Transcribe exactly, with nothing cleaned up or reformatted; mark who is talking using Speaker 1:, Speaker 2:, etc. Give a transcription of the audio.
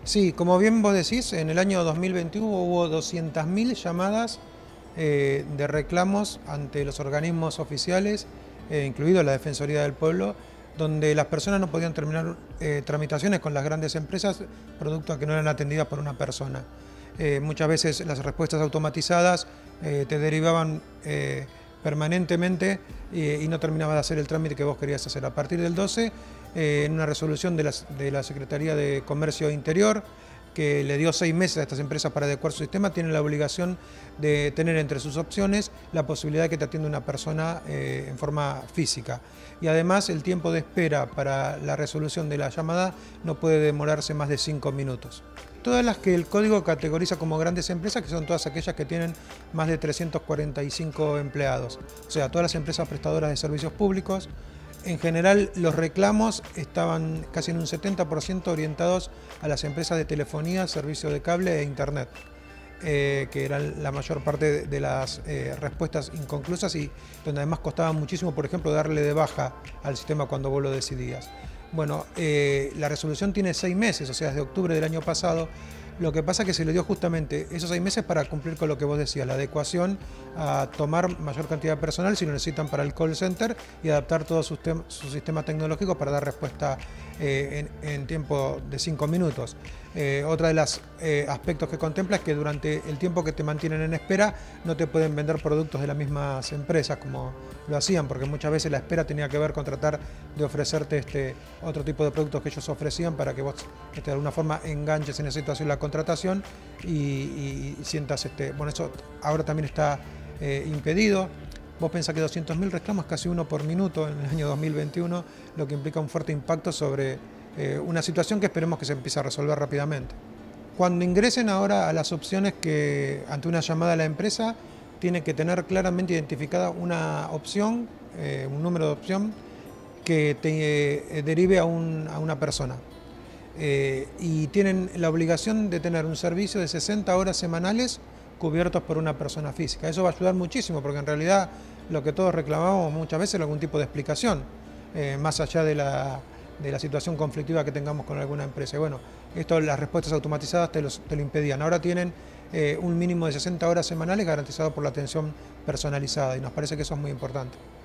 Speaker 1: Sí, como bien vos decís, en el año dos mil veintiuno hubo doscientas mil llamadas eh, de reclamos ante los organismos oficiales, eh, incluido la Defensoría del Pueblo, donde las personas no podían terminar eh, tramitaciones con las grandes empresas, producto a que no eran atendidas por una persona. Eh, muchas veces las respuestas automatizadas eh, te derivaban eh, permanentemente eh, y no terminabas de hacer el trámite que vos querías hacer. A partir del doce, eh, en una resolución de la, de la Secretaría de Comercio Interior, que le dio seis meses a estas empresas para adecuar su sistema, tienen la obligación de tener entre sus opciones la posibilidad de que te atienda una persona eh, en forma física. Y además el tiempo de espera para la resolución de la llamada no puede demorarse más de cinco minutos. Todas las que el código categoriza como grandes empresas, que son todas aquellas que tienen más de trescientos cuarenta y cinco empleados, o sea, todas las empresas prestadoras de servicios públicos. En general, los reclamos estaban casi en un setenta por ciento orientados a las empresas de telefonía, servicio de cable e internet, eh, que eran la mayor parte de, de las eh, respuestas inconclusas y donde además costaba muchísimo, por ejemplo, darle de baja al sistema cuando vos lo decidías. Bueno, eh, la resolución tiene seis meses, o sea, desde octubre del año pasado. Lo que pasa es que se le dio justamente esos seis meses para cumplir con lo que vos decías, la adecuación a tomar mayor cantidad de personal si lo necesitan para el call center y adaptar todo su, su sistema tecnológico para dar respuesta eh, en, en tiempo de cinco minutos. Eh, otra de los eh, aspectos que contempla es que durante el tiempo que te mantienen en espera no te pueden vender productos de las mismas empresas como lo hacían, porque muchas veces la espera tenía que ver con tratar de ofrecerte este otro tipo de productos que ellos ofrecían para que vos este, de alguna forma enganches en esa situación la contratación y, y, y sientas, este, bueno, eso ahora también está eh, impedido. Vos pensás que doscientos mil reclamos, casi uno por minuto en el año dos mil veintiuno, lo que implica un fuerte impacto sobre eh, una situación que esperemos que se empiece a resolver rápidamente. Cuando ingresen ahora a las opciones que ante una llamada a la empresa, tiene que tener claramente identificada una opción, eh, un número de opción que te eh, derive a, un, a una persona. Eh, y tienen la obligación de tener un servicio de sesenta horas semanales cubiertos por una persona física. Eso va a ayudar muchísimo porque en realidad lo que todos reclamamos muchas veces es algún tipo de explicación, eh, más allá de la, de la situación conflictiva que tengamos con alguna empresa. Y bueno, esto las respuestas automatizadas te, los, te lo impedían. Ahora tienen eh, un mínimo de sesenta horas semanales garantizado por la atención personalizada y nos parece que eso es muy importante.